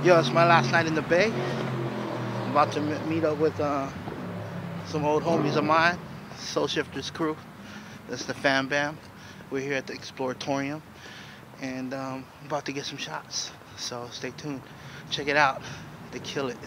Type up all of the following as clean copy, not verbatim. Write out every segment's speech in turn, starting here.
Yo, it's my last night in the Bay. I'm about to meet up with some old homies of mine, Soulshifters crew. That's the Fam Bam. We're here at the Exploratorium, and I'm about to get some shots. So stay tuned. Check it out. They kill it.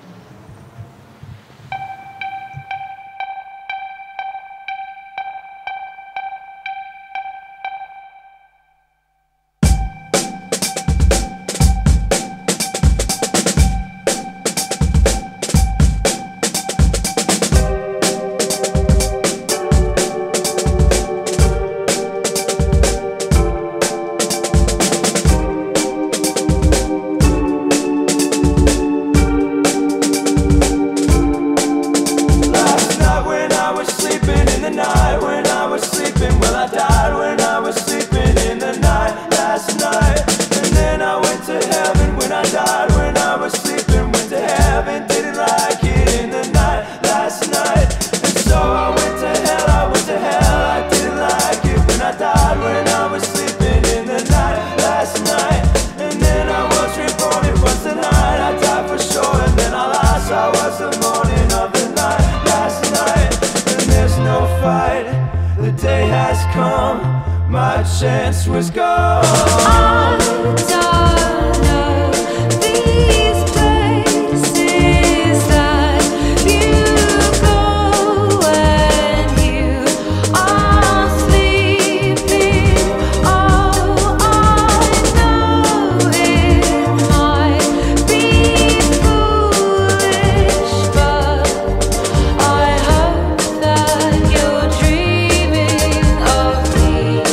The day has come, my chance was gone. I don't know these places that you go when you are sleeping. Oh, I know it might be foolish, but I hope that you're dreaming of me.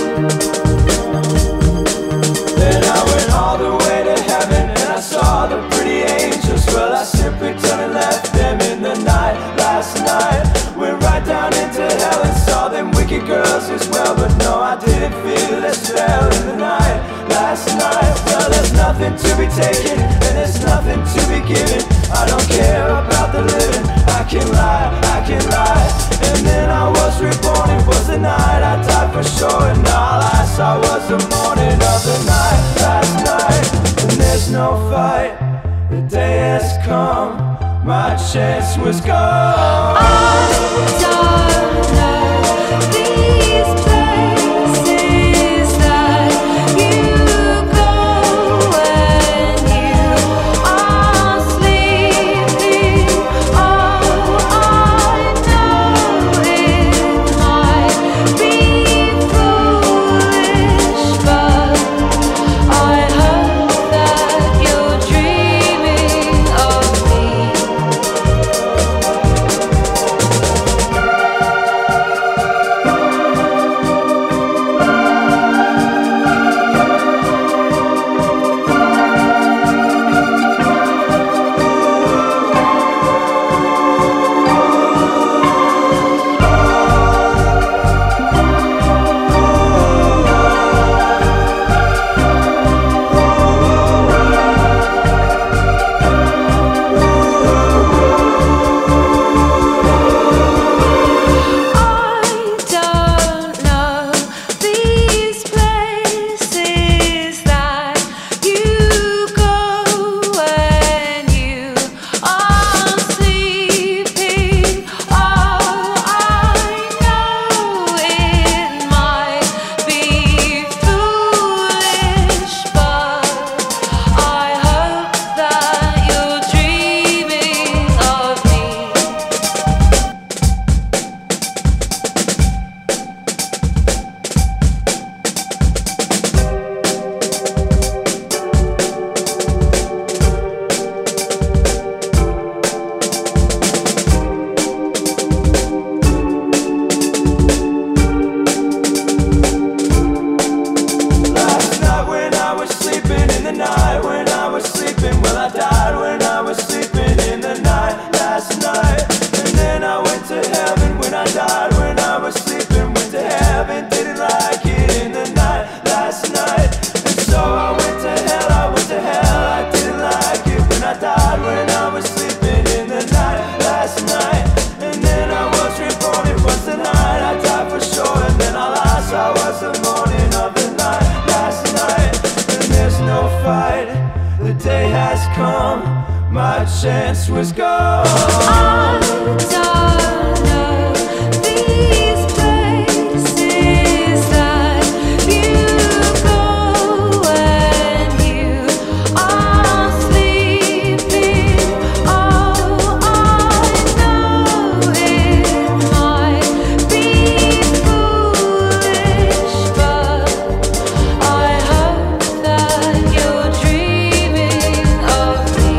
Then I went all the way to heaven and I saw the pretty angels. Well, I simply turned and left them in the night last night. Went right down into hell and saw them wicked girls as well. But no, I didn't feel a spell in the night last night. Well, there's nothing to be taken and there's nothing to be given. I don't care about the living. I can lie, I can lie. And then I was reborn, it was the night I died for sure. And alas, I was the morning of the night last night. And there's no fight, the day has come, my chance was gone. I don't know these places that you go when you are sleeping. Oh, I know it might be foolish, but I hope that you're dreaming of me. I was the morning of the night last night. And there's no fight, has come, my chance was gone. I don't know these places that you go when you are sleeping. Oh, I know it might be foolish, but I hope that you're dreaming of me.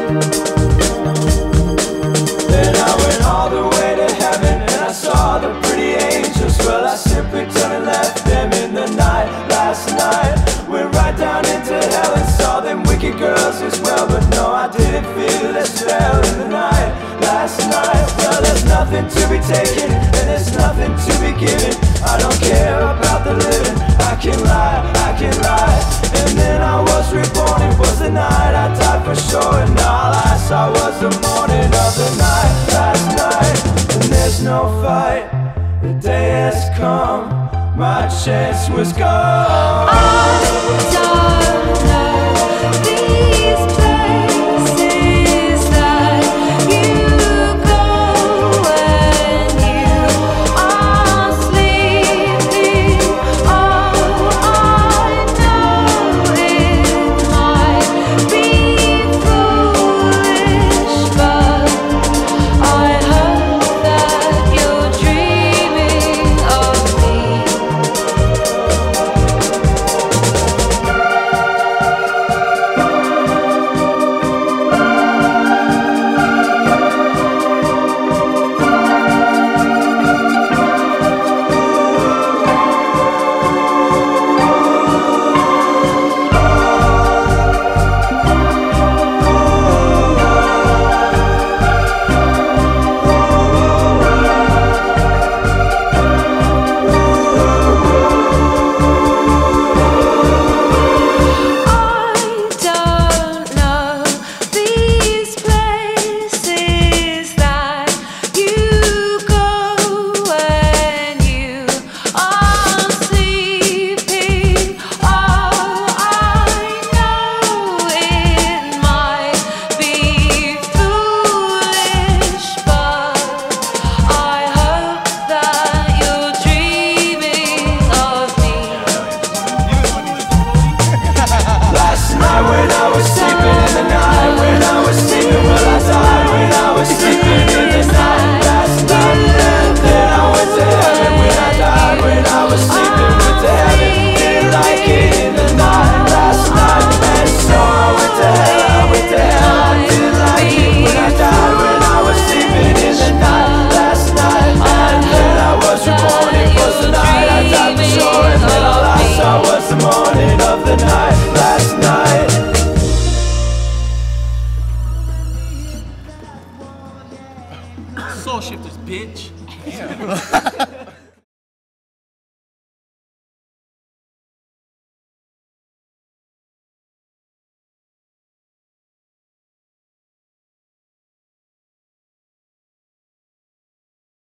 Then I went all the way to heaven and I saw the pretty angels. Well, I simply turned and left them in the night last night. Went right down into hell and saw them wicked girls as well. But no, I didn't feel a spell in the night last night. Well, there's nothing to be taken and there's nothing to be given. I don't care about the living, I can lie, I can lie. And then I was reborn, it was the night I died for sure. And all I saw was the morning of the night last night. And there's no fight, the day has come, my chance was gone. I don't know these places that you go when you are sleeping. Oh, I know it might be foolish, but I hope that you're dreaming of me. I don't know these places that you go when you are sleeping. Oh, I know it might be foolish, but I hope that you're dreaming of me. Last night when I was sleeping in the night, when I was sleeping, well I died when I was sleeping in the night. Last night, then I went to heaven when I died, when I was sleeping, went to heaven. Didn't like it in the night last night, and so I went to hell, I went to hell. I didn't like it when I died, when I was sleeping in the night last night. And then I was reborn, it was the night I died for sure. And then all I saw was the morning of the night last night. Soul shifters, bitch.